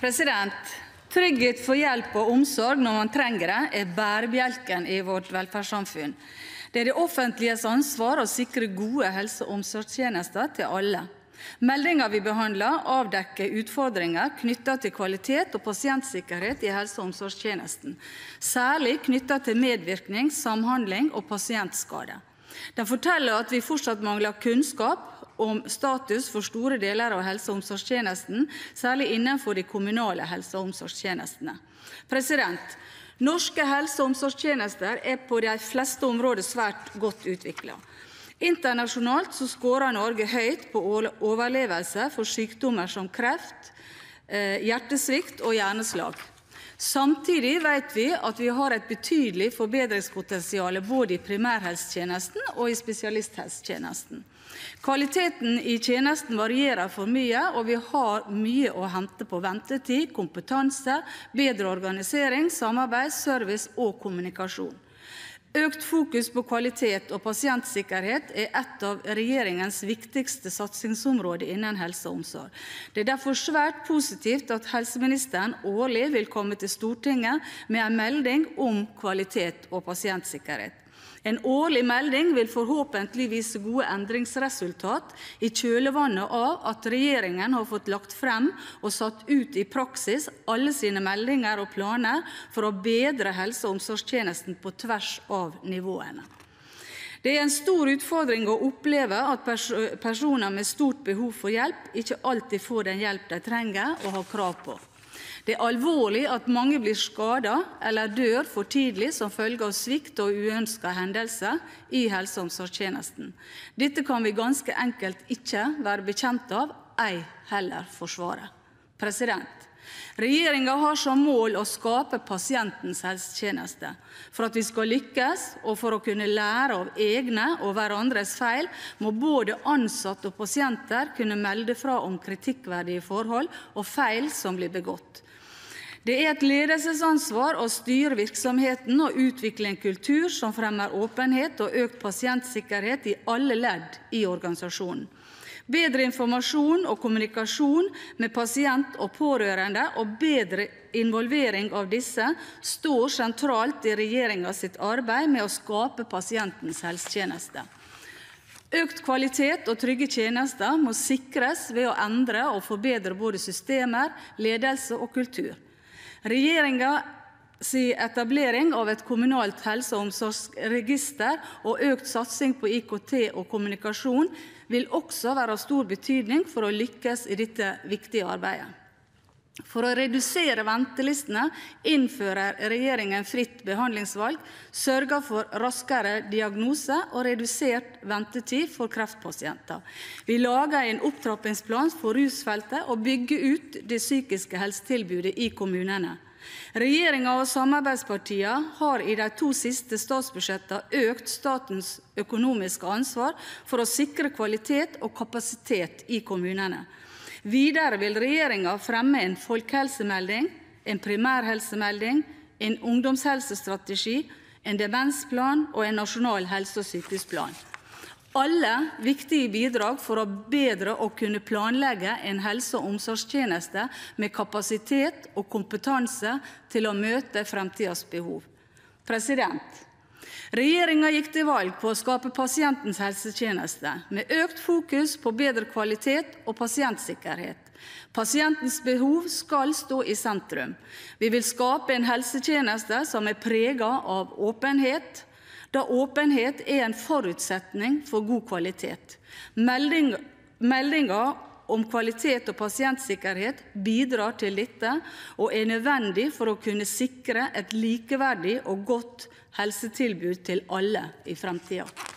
Trygghet for hjelp og omsorg når man trenger det, bærebjelken i vårt velferdssamfunn. Det det offentliges ansvar å sikre gode helse- og omsorgstjenester til alle. Meldingen vi behandler avdekker utfordringer knyttet til kvalitet og pasientsikkerhet i helse- og omsorgstjenesten, særlig knyttet til medvirkning, samhandling og pasientskade. Den forteller at vi fortsatt mangler kunnskap om status for store deler av helse- og omsorgstjenesten, særlig innenfor de kommunale helse- og omsorgstjenestene. Norske helse- og omsorgstjenester på de fleste områder svært godt utviklet. Internasjonalt så skårer Norge høyt på overlevelse for sykdommer som kreft, hjertesvikt og hjerneslag. Samtidig vet vi at vi har et betydelig forbedringspotensial både i primærhelsetjenesten og i spesialisthelsetjenesten. Kvaliteten i tjenesten varierer for mye, og vi har mye å hente på ventetid, kompetanse, bedre organisering, samarbeid, service og kommunikasjon. Økt fokus på kvalitet og pasientsikkerhet et av regjeringens viktigste satsingsområder innen helse og omsorg. Det derfor svært positivt at helseministeren årlig vil komme til Stortinget med en melding om kvalitet og pasientsikkerhet. En årlig melding vil forhåpentlig vise gode endringsresultat i kjølvannet av at regjeringen har fått lagt frem og satt ut i praksis alle sine meldinger og planer for å bedre helse- og omsorgstjenesten på tvers av nivåene. Det en stor utfordring å oppleve at personer med stort behov for hjelp ikke alltid får den hjelp de trenger og har krav på. Det alvorlig at mange blir skadet eller dør for tidlig som følge av svikt og uønskede hendelser i helse- og omsorgstjenesten. Dette kan vi ganske enkelt ikke være bekjent av, ei heller forsvare. Regjeringen har som mål å skape pasientens helsetjeneste. For at vi skal lykkes, og for å kunne lære av egne og hverandres feil, må både ansatte og pasienter kunne melde fra om kritikkverdige forhold og feil som blir begått. Det et ledelsesansvar å styre virksomheten og utvikle en kultur som fremmer åpenhet og økt pasientsikkerhet i alle ledd i organisasjonen. Bedre informasjon og kommunikasjon med pasient og pårørende og bedre involvering av disse står sentralt i regjeringens arbeid med å skape pasientens helsetjeneste. Økt kvalitet og trygge tjenester må sikres ved å endre og forbedre både systemer, ledelse og kultur. Regjeringens etablering av et kommunalt helse- og omsorgsregister og økt satsing på IKT og kommunikasjon vil også være av stor betydning for å lykkes i dette viktige arbeidet. For å redusere ventelistene innfører regjeringen fritt behandlingsvalg, sørger for raskere diagnose og redusert ventetid for kreftpasienter. Vi lager en opptrappingsplan for rusfeltet og bygger ut det psykiske helsetilbudet i kommunene. Regjeringen og samarbeidspartiene har i de 2 siste statsbudsjettene økt statens økonomiske ansvar for å sikre kvalitet og kapasitet i kommunene. Videre vil regjeringen fremme en folkehelsemelding, en primærhelsemelding, en ungdomshelsestrategi, en demensplan og en nasjonal helse- og sykehusplan. Alle viktige bidrag for å bedre å kunne planlegge en helse- og omsorgstjeneste med kapasitet og kompetanse til å møte fremtidens behov. Regjeringen gikk til valg på å skape pasientens helsetjeneste, med økt fokus på bedre kvalitet og pasientsikkerhet. Pasientens behov skal stå i sentrum. Vi vil skape en helsetjeneste som preget av åpenhet, da åpenhet en forutsetning for god kvalitet. Meldingen om kvalitet og pasientsikkerhet bidrar til dette og nødvendig for å kunne sikre et likeverdig og godt helsetilbud til alle i fremtiden.